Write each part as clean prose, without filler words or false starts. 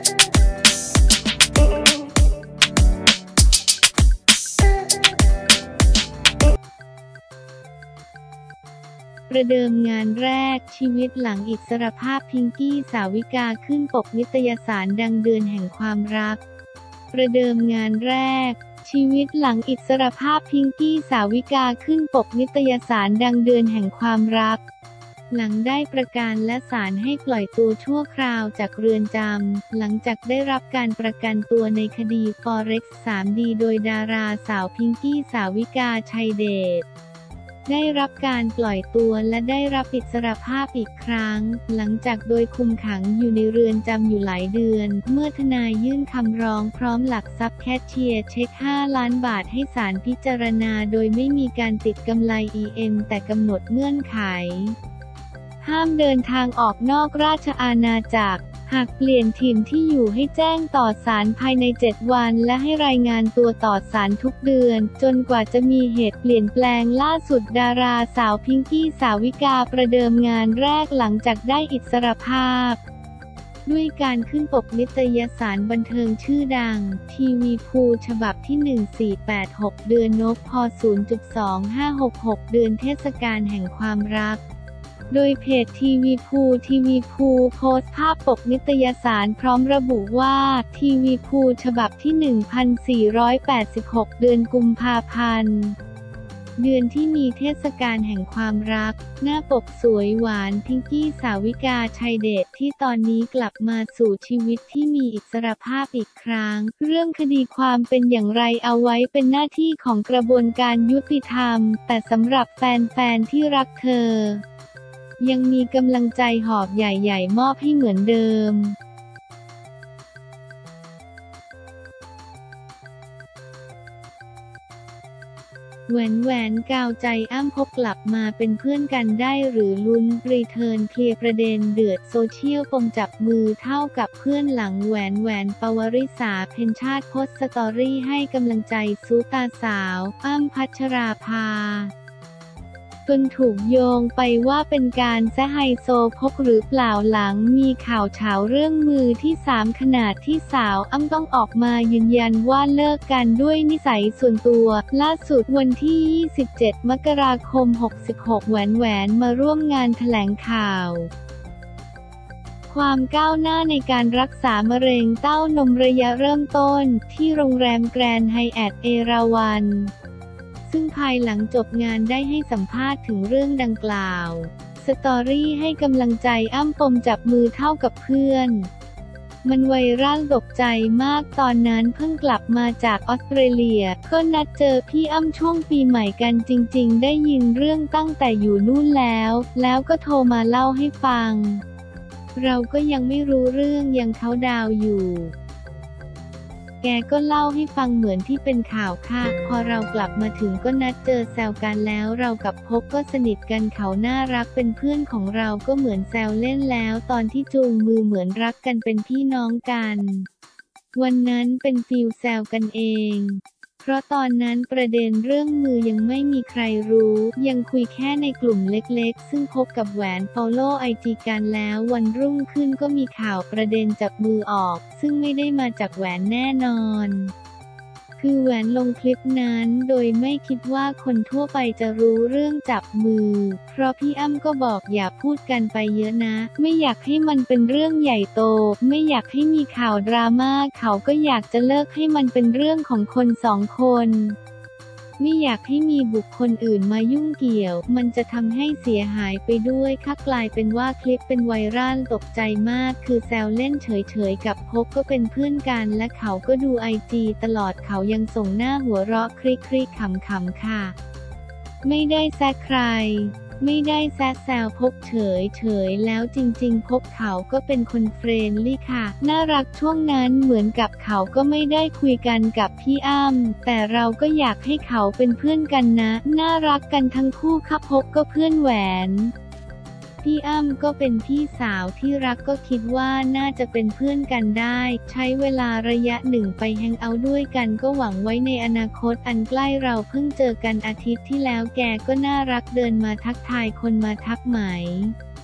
ประเดิมงานแรกชีวิตหลังอิสรภาพพิงกี้สาวิกาขึ้นปกนิตยสารดังเดือนแห่งความรักประเดิมงานแรกชีวิตหลังอิสรภาพพิงกี้สาวิกาขึ้นปกนิตยสารดังเดือนแห่งความรักหลังได้ประกันและศาลให้ปล่อยตัวชั่วคราวจากเรือนจำหลังจากได้รับการประกันตัวในคดี Forex 3D โดยดาราสาวพิงกี้สาวิกาชัยเดชได้รับการปล่อยตัวและได้รับอิสรภาพอีกครั้งหลังจากโดยคุมขังอยู่ในเรือนจำอยู่หลายเดือนเมื่อทนายยื่นคำร้องพร้อมหลักทรัพย์แคชเชียร์เช็ค5 ล้านบาทให้ศาลพิจารณาโดยไม่มีการติดกำไร EM แต่กำหนดเงื่อนไขห้ามเดินทางออกนอกราชอาณาจักรหากเปลี่ยนถิ่นที่อยู่ให้แจ้งต่อศาลภายใน7 วันและให้รายงานตัวต่อศาลทุกเดือนจนกว่าจะมีเหตุเปลี่ยนแปลงล่าสุดดาราสาวพิงกี้สาวิกาประเดิมงานแรกหลังจากได้อิสรภาพด้วยการขึ้นปกนิตยสารบันเทิงชื่อดังทีวีพูฉบับที่1486เดือนนพ 0.2566 เดือนเทศกาลแห่งความรักโดยเพจทีวีพูโพสต์ภาพปกนิตยสารพร้อมระบุว่าทีวีพูฉบับที่1486เดือนกุมภาพันธ์เดือนที่มีเทศกาลแห่งความรักหน้าปกสวยหวานพิงกี้สาวิกาชัยเดชที่ตอนนี้กลับมาสู่ชีวิตที่มีอิสรภาพอีกครั้งเรื่องคดีความเป็นอย่างไรเอาไว้เป็นหน้าที่ของกระบวนการยุติธรรมแต่สำหรับแฟนๆที่รักเธอยังมีกำลังใจหอบใหญ่ๆมอบให้เหมือนเดิมแหวนกาวใจอ้ำพบกลับมาเป็นเพื่อนกันได้หรือลุ้นรีเทิร์นเคลียร์ประเด็นเดือดโซเชียลปมจับมือเท่ากับเพื่อนหลังแหวนปวริษาเพ็ญชาติโพสต์สตอรี่ให้กำลังใจซูตาสาวอ้ำพัชราภาจนถูกโยงไปว่าเป็นการแซะไฮโซพกหรือเปล่าหลังมีข่าวเฉาเรื่องมือที่3ขนาดที่สาวอ้ำต้องออกมายืนยันว่าเลิกกันด้วยนิสัยส่วนตัวล่าสุดวันที่27 มกราคม 66แหวนมาร่วมงานแถลงข่าวความก้าวหน้าในการรักษามะเร็งเต้านมระยะเริ่มต้นที่โรงแรมแกรนด์ไฮแอทเอราวัณซึ่งภายหลังจบงานได้ให้สัมภาษณ์ถึงเรื่องดังกล่าวสตอรี่ให้กำลังใจอ้ำปมจับมือเท่ากับเพื่อนมันไวรัลตกใจมากตอนนั้นเพิ่งกลับมาจากออสเตรเลียก็นัดเจอพี่อ้ำช่วงปีใหม่กันจริงๆได้ยินเรื่องตั้งแต่อยู่นู่นแล้วก็โทรมาเล่าให้ฟังเราก็ยังไม่รู้เรื่องยังเขาดาวอยู่แกก็เล่าให้ฟังเหมือนที่เป็นข่าวค่ะพอเรากลับมาถึงก็นัดเจอแซวกันแล้วเรากับพบก็สนิทกันเขาน่ารักเป็นเพื่อนของเราก็เหมือนแซวเล่นแล้วตอนที่จูงมือเหมือนรักกันเป็นพี่น้องกันวันนั้นเป็นฟีลแซวกันเองเพราะตอนนั้นประเด็นเรื่องมือยังไม่มีใครรู้ยังคุยแค่ในกลุ่มเล็กๆซึ่งพบกับแหวนฟอลโล่ไอจีกันแล้ววันรุ่งขึ้นก็มีข่าวประเด็นจับมือออกซึ่งไม่ได้มาจากแหวนแน่นอนคือแหวนลงคลิปนั้นโดยไม่คิดว่าคนทั่วไปจะรู้เรื่องจับมือเพราะพี่อ้ำก็บอกอย่าพูดกันไปเยอะนะไม่อยากให้มันเป็นเรื่องใหญ่โตไม่อยากให้มีข่าวดราม่าเขาก็อยากจะเลิกให้มันเป็นเรื่องของคน2 คนไม่อยากให้มีบุคคลอื่นมายุ่งเกี่ยวมันจะทำให้เสียหายไปด้วยค่ะกลายเป็นว่าคลิปเป็นไวรัลตกใจมากคือแซวเล่นเฉยๆกับพบก็เป็นเพื่อนกันและเขาก็ดูไอจีตลอดเขายังส่งหน้าหัวเราะคลิกๆขำๆค่ะไม่ได้แซะใครไม่ได้แซวพบเฉยแล้วจริงๆพบเขาก็เป็นคนเฟรนลี่ค่ะน่ารักช่วงนั้นเหมือนกับเขาก็ไม่ได้คุยกันกับพี่อ้ำแต่เราก็อยากให้เขาเป็นเพื่อนกันนะน่ารักกันทั้งคู่ค่ะพบก็เพื่อนแหวนพี่อ้ำก็เป็นพี่สาวที่รักก็คิดว่าน่าจะเป็นเพื่อนกันได้ใช้เวลาระยะหนึ่งไปแฮงเอาท์ด้วยกันก็หวังไว้ในอนาคตอันใกล้เราเพิ่งเจอกันอาทิตย์ที่แล้วแกก็น่ารักเดินมาทักทายคนมาทักไหม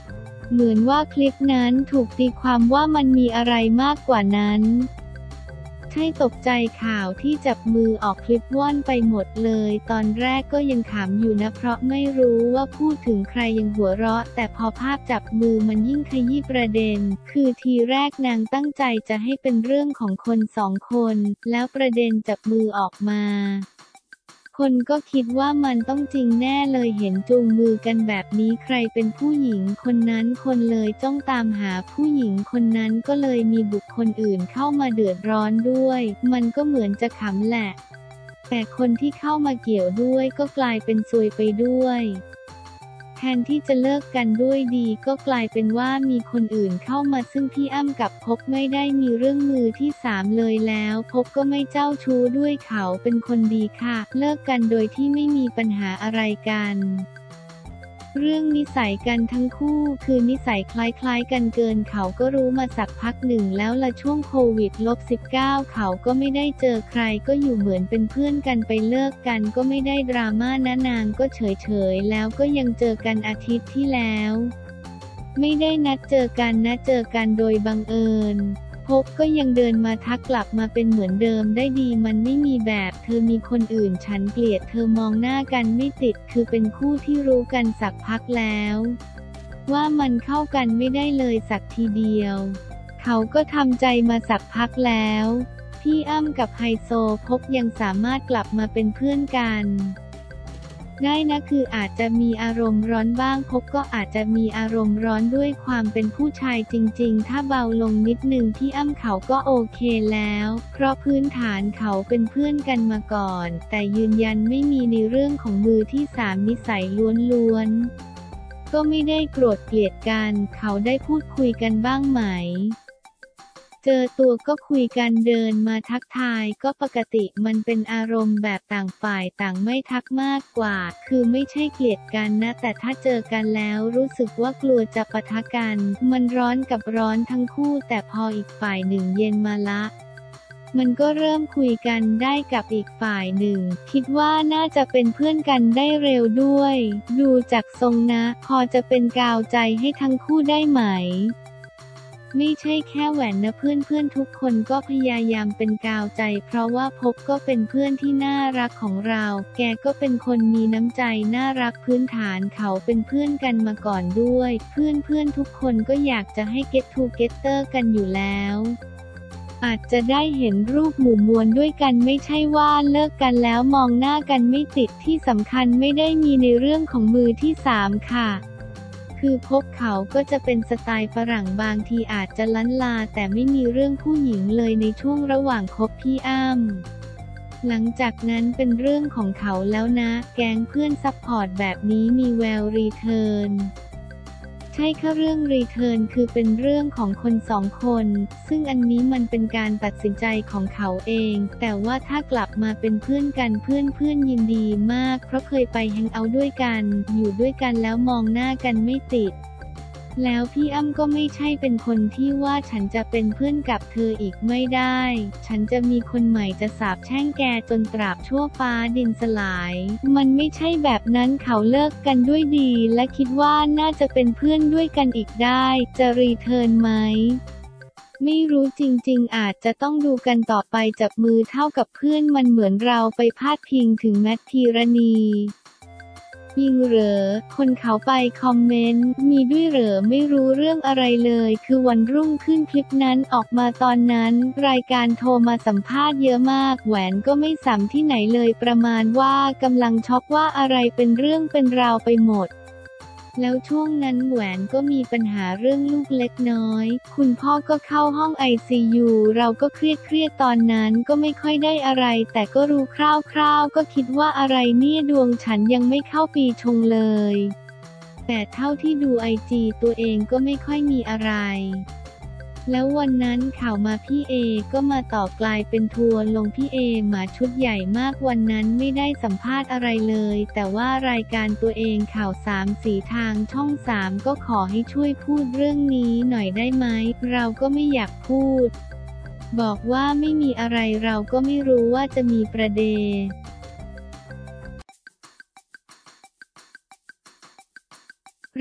เหมือนว่าคลิปนั้นถูกตีความว่ามันมีอะไรมากกว่านั้นใช่ตกใจข่าวที่จับมือออกคลิปว่อนไปหมดเลยตอนแรกก็ยังขำอยู่นะเพราะไม่รู้ว่าพูดถึงใครยังหัวเราะแต่พอภาพจับมือมันยิ่งขยี้ประเด็นคือทีแรกนางตั้งใจจะให้เป็นเรื่องของคนสองคนแล้วประเด็นจับมือออกมาคนก็คิดว่ามันต้องจริงแน่เลยเห็นจูงมือกันแบบนี้ใครเป็นผู้หญิงคนนั้นคนเลยจ้องตามหาผู้หญิงคนนั้นก็เลยมีบุคคลอื่นเข้ามาเดือดร้อนด้วยมันก็เหมือนจะขำแหละแต่คนที่เข้ามาเกี่ยวด้วยก็กลายเป็นซวยไปด้วยแทนที่จะเลิกกันด้วยดีก็กลายเป็นว่ามีคนอื่นเข้ามาซึ่งพี่อ้ำกับพกไม่ได้มีเรื่องมือที่สามเลยแล้วพกก็ไม่เจ้าชู้ด้วยเขาเป็นคนดีค่ะเลิกกันโดยที่ไม่มีปัญหาอะไรกันเรื่องนิสัยกันทั้งคู่คือนิสัยคล้ายๆกันเกินเขาก็รู้มาสักพักหนึ่งแล้วละช่วงโควิด-19 เขาก็ไม่ได้เจอใครก็อยู่เหมือนเป็นเพื่อนกันไปเลิกกันก็ไม่ได้ดราม่านะนางก็เฉยๆแล้วก็ยังเจอกันอาทิตย์ที่แล้วไม่ได้นัดเจอกันนะเจอกันโดยบังเอิญพบก็ยังเดินมาทักกลับมาเป็นเหมือนเดิมได้ดีมันไม่มีแบบเธอมีคนอื่นฉันเกลียดเธอมองหน้ากันไม่ติดคือเป็นคู่ที่รู้กันสักพักแล้วว่ามันเข้ากันไม่ได้เลยสักทีเดียวเขาก็ทำใจมาสักพักแล้วพี่อ้ำกับไฮโซพกยังสามารถกลับมาเป็นเพื่อนกันได้นะคืออาจจะมีอารมณ์ร้อนบ้างพบก็อาจจะมีอารมณ์ร้อนด้วยความเป็นผู้ชายจริงๆถ้าเบาลงนิดนึงพี่อ้ำเขาก็โอเคแล้วเพราะพื้นฐานเขาเป็นเพื่อนกันมาก่อนแต่ยืนยันไม่มีในเรื่องของมือที่สามนิสัยล้วนๆก็ไม่ได้โกรธเกลียดกันเขาได้พูดคุยกันบ้างไหมเจอตัวก็คุยกันเดินมาทักทายก็ปกติมันเป็นอารมณ์แบบต่างฝ่ายต่างไม่ทักมากกว่าคือไม่ใช่เกลียดกันนะแต่ถ้าเจอกันแล้วรู้สึกว่ากลัวจะปะทะกันมันร้อนกับร้อนทั้งคู่แต่พออีกฝ่ายหนึ่งเย็นมาละมันก็เริ่มคุยกันได้กับอีกฝ่ายหนึ่งคิดว่าน่าจะเป็นเพื่อนกันได้เร็วด้วยดูจากทรงนะพอจะเป็นกาวใจให้ทั้งคู่ได้ไหมไม่ใช่แค่แหวนนะเพื่อนๆทุกคนก็พยายามเป็นกาวใจเพราะว่าพบก็เป็นเพื่อนที่น่ารักของเราแกก็เป็นคนมีน้ำใจน่ารักพื้นฐานเขาเป็นเพื่อนกันมาก่อนด้วยเพื่อนๆทุกคนก็อยากจะให้เก็ตทูเก็ตเตอร์กันอยู่แล้วอาจจะได้เห็นรูปหมู่มวลด้วยกันไม่ใช่ว่าเลิกกันแล้วมองหน้ากันไม่ติดที่สำคัญไม่ได้มีในเรื่องของมือที่สามค่ะคือพบเขาก็จะเป็นสไตล์ฝรั่งบางทีอาจจะลั้นลาแต่ไม่มีเรื่องผู้หญิงเลยในช่วงระหว่างคบพี่อ้ำหลังจากนั้นเป็นเรื่องของเขาแล้วนะแก๊งเพื่อนซัพพอร์ตแบบนี้มีแววรีเทิร์นใช่ค่ะเรื่องรีเทิร์นคือเป็นเรื่องของคนสองคนซึ่งอันนี้มันเป็นการตัดสินใจของเขาเองแต่ว่าถ้ากลับมาเป็นเพื่อนกันเพื่อนยินดีมากเพราะเคยไปแฮงเอาท์ด้วยกันอยู่ด้วยกันแล้วมองหน้ากันไม่ติดแล้วพี่อ้ำก็ไม่ใช่เป็นคนที่ว่าฉันจะเป็นเพื่อนกับเธออีกไม่ได้ฉันจะมีคนใหม่จะสาปแช่งแกจนตราบชั่วฟ้าดินสลายมันไม่ใช่แบบนั้นเขาเลิกกันด้วยดีและคิดว่าน่าจะเป็นเพื่อนด้วยกันอีกได้จะรีเทิร์นไหมไม่รู้จริงๆอาจจะต้องดูกันต่อไปจับมือเท่ากับเพื่อนมันเหมือนเราไปพาดพิงถึงแมทพีรณียิงเหรอคนเขาไปคอมเมนต์มีด้วยเหรอไม่รู้เรื่องอะไรเลยคือวันรุ่งขึ้นคลิปนั้นออกมาตอนนั้นรายการโทรมาสัมภาษณ์เยอะมากแหวนก็ไม่ซ้ำที่ไหนเลยประมาณว่ากำลังช็อกว่าอะไรเป็นเรื่องเป็นราวไปหมดแล้วช่วงนั้นแหวนก็มีปัญหาเรื่องลูกเล็กน้อยคุณพ่อก็เข้าห้อง ICU เราก็เครียดตอนนั้นก็ไม่ค่อยได้อะไรแต่ก็รู้คร่าวๆก็คิดว่าอะไรเนี่ยดวงฉันยังไม่เข้าปีชงเลยแต่เท่าที่ดูIGตัวเองก็ไม่ค่อยมีอะไรแล้ววันนั้นข่าวมาพี่เอก็มาต่อกลายเป็นทัวร์ลงพี่เอมาชุดใหญ่มากวันนั้นไม่ได้สัมภาษณ์อะไรเลยแต่ว่ารายการตัวเองข่าว3-4ทางช่อง3ก็ขอให้ช่วยพูดเรื่องนี้หน่อยได้ไหมเราก็ไม่อยากพูดบอกว่าไม่มีอะไรเราก็ไม่รู้ว่าจะมีประเด็น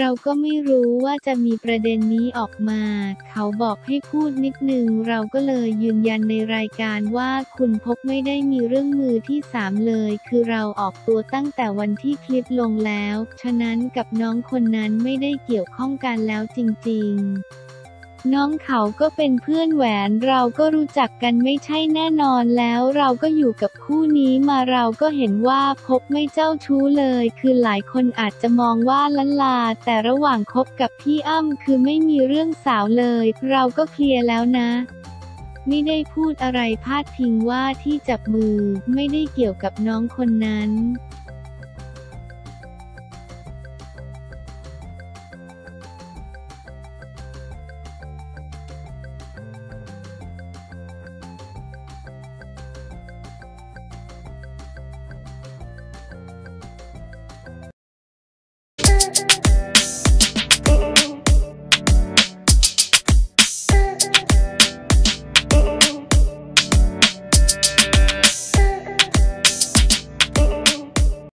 เราก็ไม่รู้ว่าจะมีประเด็นนี้ออกมา เขาบอกให้พูดนิดนึงเราก็เลยยืนยันในรายการว่าคุณพกไม่ได้มีเรื่องมือที่สามเลยคือเราออกตัวตั้งแต่วันที่คลิปลงแล้วฉะนั้นกับน้องคนนั้นไม่ได้เกี่ยวข้องกันแล้วจริงๆน้องเขาก็เป็นเพื่อนแหวนเราก็รู้จักกันไม่ใช่แน่นอนแล้วเราก็อยู่กับคู่นี้มาเราก็เห็นว่าพบไม่เจ้าชู้เลยคือหลายคนอาจจะมองว่าลันลาแต่ระหว่างคบกับพี่อ้ำคือไม่มีเรื่องสาวเลยเราก็เคลียร์แล้วนะไม่ได้พูดอะไรพาดพิงว่าที่จับมือไม่ได้เกี่ยวกับน้องคนนั้น